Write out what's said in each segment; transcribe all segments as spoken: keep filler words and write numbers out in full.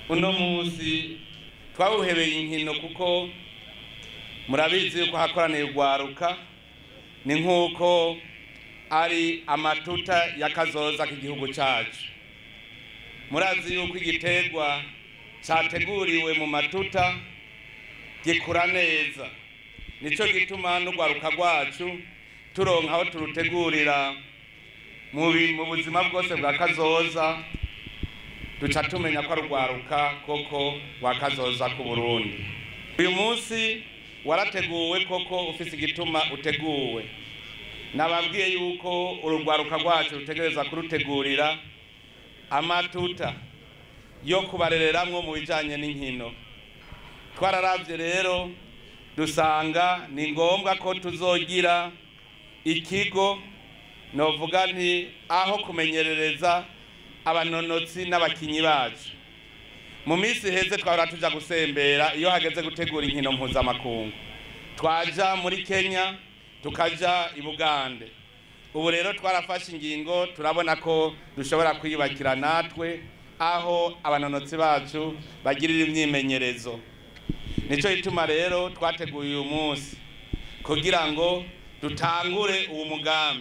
uno munsi twawuhebeye inkino kuko murabizi yuko hakoraniye urwaruka ni nk'uko ari amatuta y'akazoza k'igihugu cyacu. Murazi yuko igiterwa cyateguriwe mu matuta gikura neza, nico gituma n'urwaruka rwacu turonka aho turutegurira mu buzima bwose bwa kazoza, duca tumenya ko arugwaruka koko wakazoza ku Burundi. Uyu munsi warateguwe koko ufise igituma uteguwe. Nababwiye yuko urugwaruka rwacu rutegereza kurutegurira amatuta yo kubarereramwo mu bijanye n'inkino. Twararavye rero dusanga ni ngombwa ko tuzogira ikigo novuga nti aho kumenyerereza abanonotsi n'abakinyi bacu. Mu minsi heze twahora tuja gusembera iyo hageze gutegura inkino mpuzamakungu, twaja muri Kenya tukaja i Bugande. Ubu rero twarafashe ingingo, turabona ko dushobora kwiyubakira natwe aho abanonotsi bacu bagirira imyimenyerezo. Nico gituma rero twateguye uyu munsi kugira ngo dutangure uwo mugambi.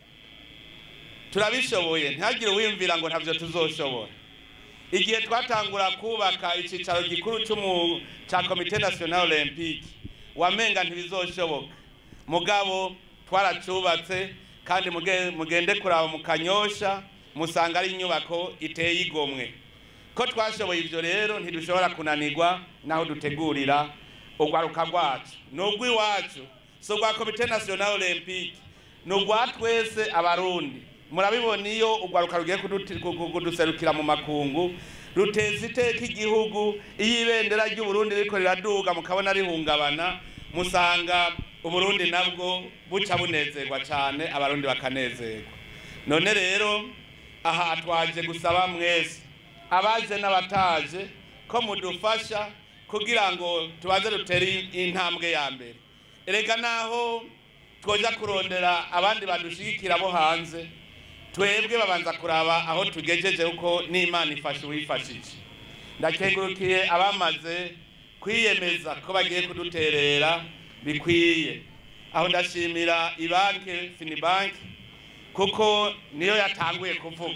Turabishoboye, ntihagire wiyumvira ngo ntavyo tuzoshobora. Igihe twatangura kubaka icicaro gikuru cy'umu ca Comité National Olympique wamenga ntibizoshoboka, mugabo twaracubatse kandi mugende kuraba mu Kanyosha musanga ari inyubako iteye igomwe. Ko twashoboye ivyo rero ntidushobora kunanirwa naho dutegurira urwaruka rwacu. Nugwi wacu so rwa Comité National Olympique nugwa twese abarundi. Murabibona iyo urwaruka rugiye kuduserukira mu makungu ruteza iteka igihugu, iyo ibendera ry'u Burundi riko riraduga mukabona rihungabana, musanga Uburundi nabwo buca bunezerwa cyane, abarundi bakanezerwa. None rero aha twaje gusaba mwese abaje n'abataje ko mudufasha kugira ngo tubaze rutere intambwe ya mbere. Erega naho twoja kurondera abandi badushigikira bo hanze, twebwe babanza kuraba aho tugejeje uko n'Imana ifashe wifashije. Ndakengurukiye abamaze kwiyemeza ko bagiye kuduterera bikwiye. Aho ndashimira ibanke Finibank kuko niyo yatanguye kuvuga.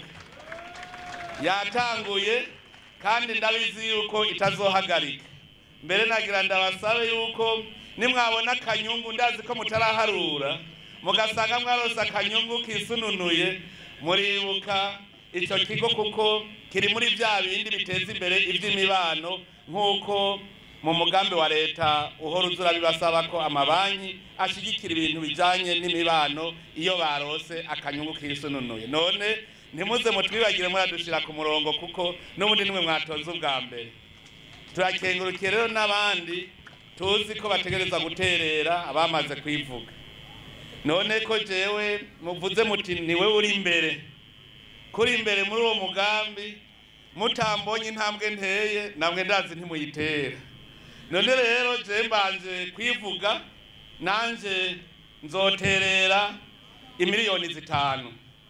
Yatanguye kandi ndabizi yuko itazohagarika. Mbere nagira ndabasabe yuko nimwabona akanyungu, ndazi ko mutaraharura, mugasanga mwarose akanyungu kisununuye, muribuka ico kigo kuko kiri muri vya bindi biteza imbere ivy'imibano, nkuko mu mugambi wa leta uhora uzura bibasaba ko amabanki ashigikira ibintu bijanye n'imibano iyo barose akanyungu kisununuye. None ntimuze mutwibagire muradushira ku murongo kuko n'ubundi nimwe mwatoza ubwa mbere. Turakengurukiye rero n'abandi tuzi ko bategereza guterera abamaze kwivuga. None ko jewe muvuze muti niwe uri imbere, kuri imbere muri uwo mugambi, mutambonye intambwe nteye namwe ndazi ntimuyitera. None rero je mbanje kwivuga, nanje nzoterera imiliyoni zitanu.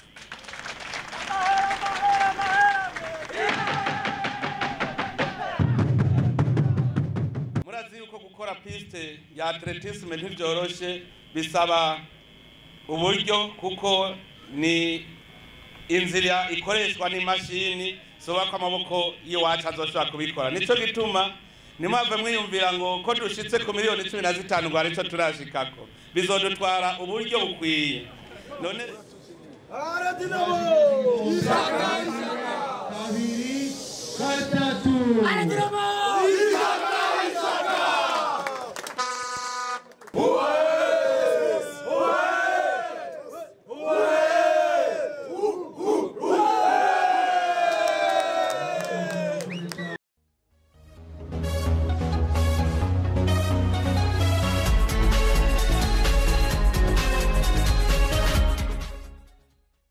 Murazi yuko gukora piste ya atletisme ntivyoroshe, bisaba uburyo kuko ni inzira ikoreshwa n'imashini, soba ko amaboko iyo wacu azoshobora kubikora. Nico gituma nimwave mwiyumvira ngo ko dushitse ku miliyoni cumi na zitanu ngo arico turashikako, bizodutwara uburyo bukwiye. None Aradinamo kabiri gatatu Aradinamo